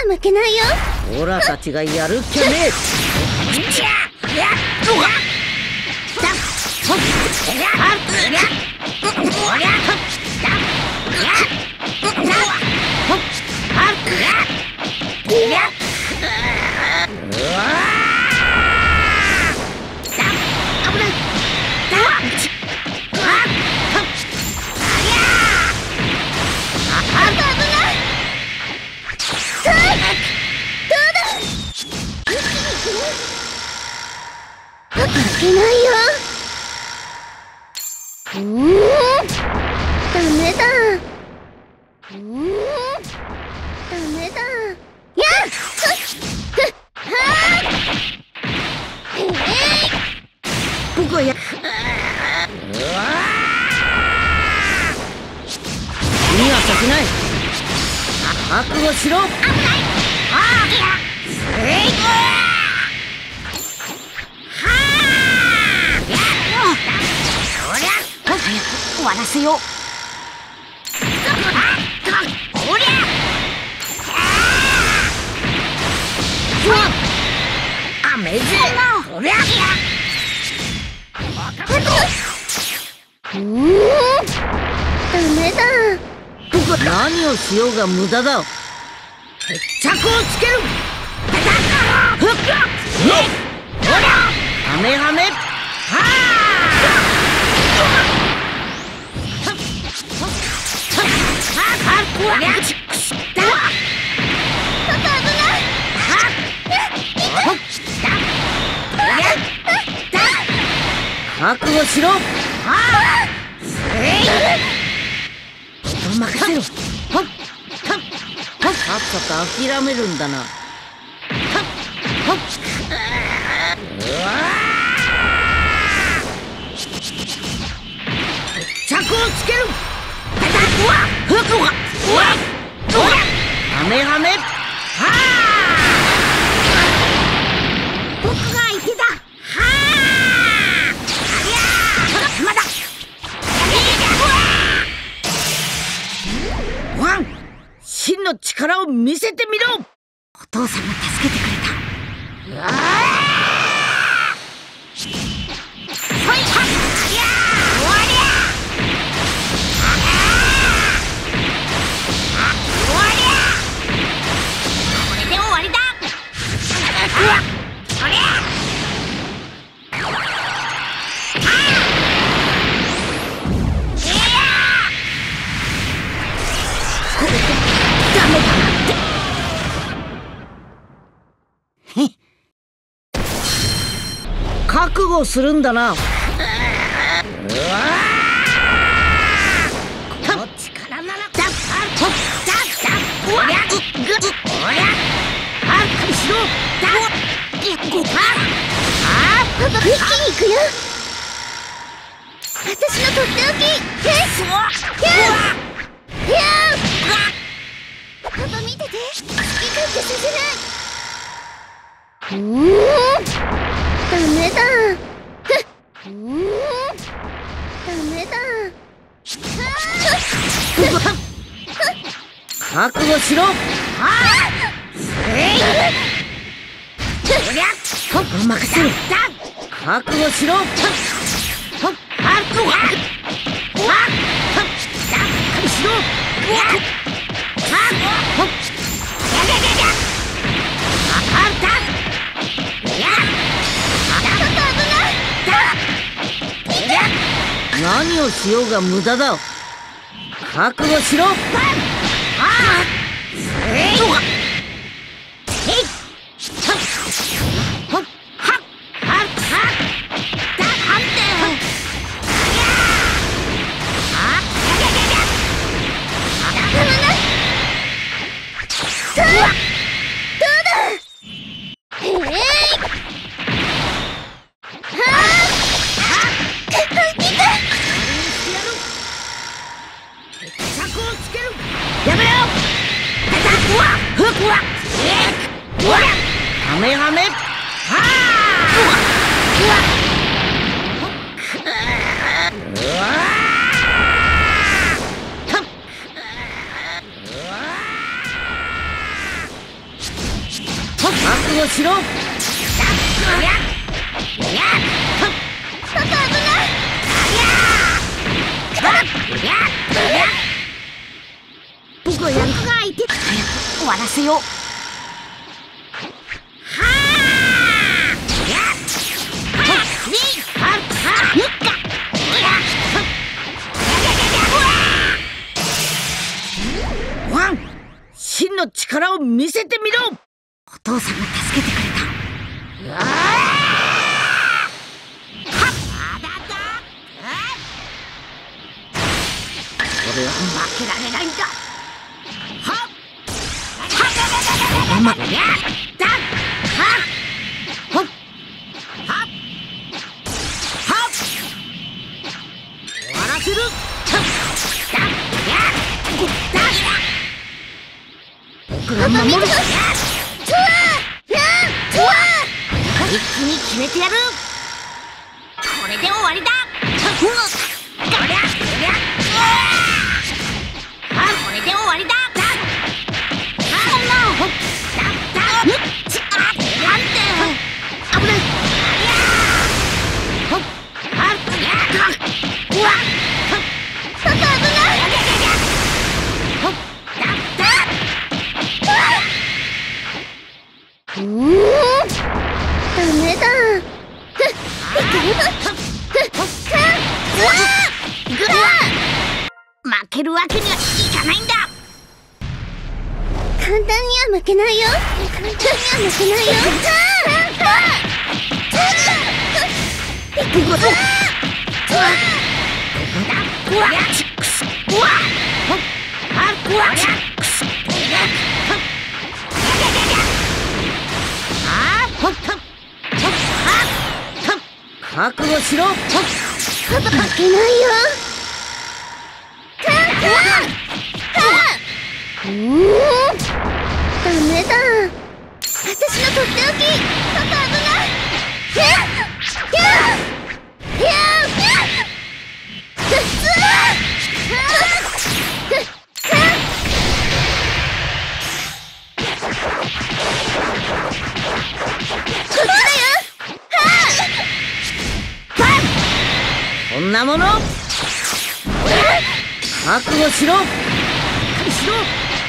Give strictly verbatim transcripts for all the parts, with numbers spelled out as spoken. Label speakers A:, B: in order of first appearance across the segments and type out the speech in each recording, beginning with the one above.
A: 負けないよ。
B: オラたちがやるっきゃねえ。
A: 負けないよ。うーん、ダメだ。うーん、ダメだ。やっふっふっはーえい。
B: 僕はや君はさせない。覚悟しろ。危ない。ああ、えい。早く終わらせよう。おりゃあめぜおりゃ
A: うーん、ダメだ。
B: 僕は何をしようが無駄だ。決着をつける。ふっかおりゃはめはめはあ覚悟しろ。人任せろ。さっさと諦めるんだな。着をつける。はめはめはあ僕が相手だ。はあまだワン真の力を見せてみろ。お父さんが助けてくれた。うわあ覚悟するんだな。うわこの力ならだっだっだっおりゃぐぐおりゃあっしろだっごはあ
A: パパ一気に行くよ。私のとっておき。えっひゃひゃパパ見てて。好き勝手させない。うーん、ダメだ。うーん、ダメだ。
B: 覚悟しろ。あえいおりゃ任せろ。覚悟しろ。何をしようが無駄だ。覚悟しろ。やめろ。はめはめはあしろ。
A: パパ危ない。
B: 僕はやる。
A: がいて終わらせよう。
B: ワン、真の力を見せてみろ。
A: お父さんが助けてくれた。
B: 俺は
A: 負けられないんだ。
B: ま
A: やったはっはっ終わらせる。
B: 僕が守る。
A: 一気に決めてやる。これで終わりだ。これで終わりだ。負けるわけにはいかないんだ。簡単には負けないよ。簡単には負けないよ。
B: 覚悟しろ。
A: 負けないよ。うーん、ダメだ。私のとっておき。パパ危ない。ひゃっひゃっひゃっふっつこっちだよ。
B: こんなもの覚悟しろ。しろ。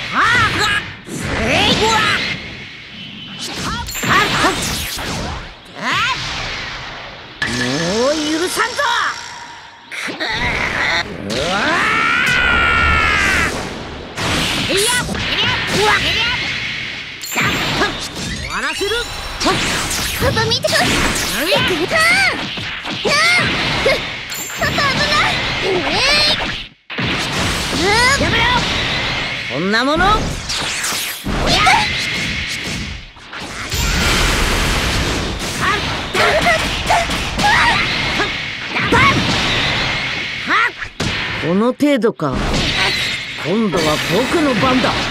B: もう許さんぞ。終わらせる。
A: パパ見て。パパ危ない。
B: やめろ。こんなものこの程度か。今度は僕の番だ。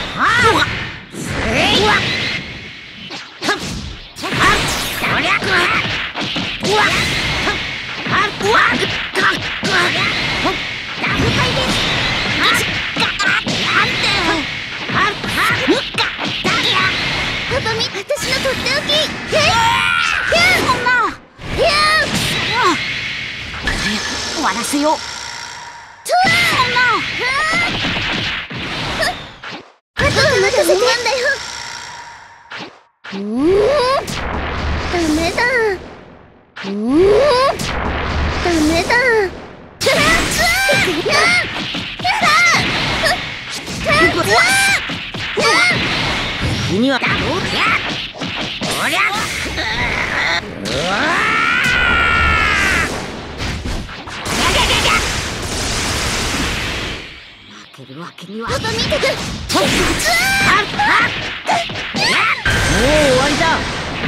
A: 私のとっておき。終わらせよう。あと任せてんだよ。うーん、ダメだ。うーん、ダメだ。
B: 君は
A: 負けるわけには。パパ見てく。もう
B: 終わりだ。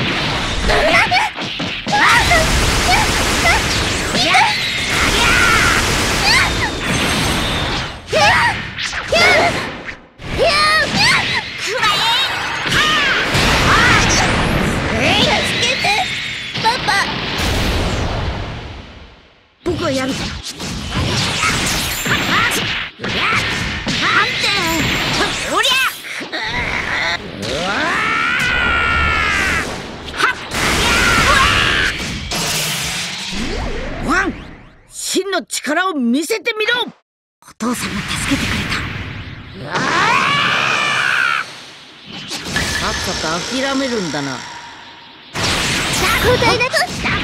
B: 僕はやる。 の力を見せてみろ。
A: お父さんが助けてくれた。
B: さっさと諦めるんだな。
A: 交代だぞ。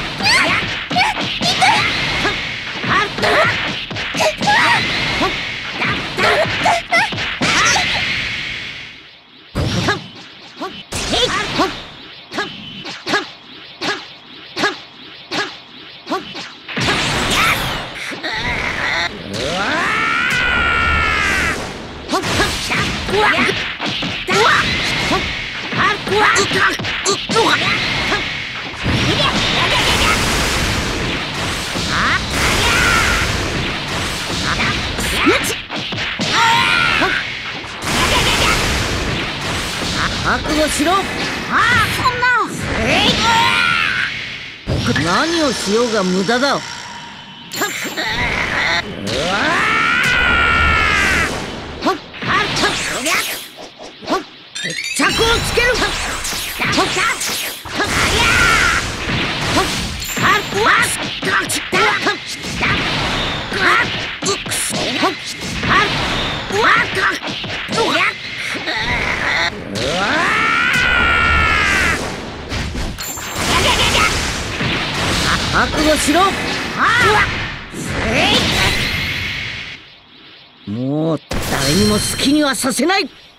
B: 覚悟しろ。
A: ああ、そんな。
B: 何をしようが無駄だ。決着をつける。覚悟しろ。もう誰にも好きにはさせない。